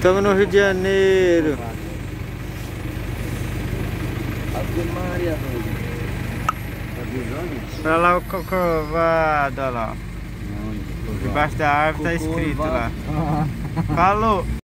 Estamos no Rio de Janeiro. Ave Maria, doido. Tá visando? Pra lá o Corcovado, olha lá. Debaixo da árvore tá escrito lá. Falou!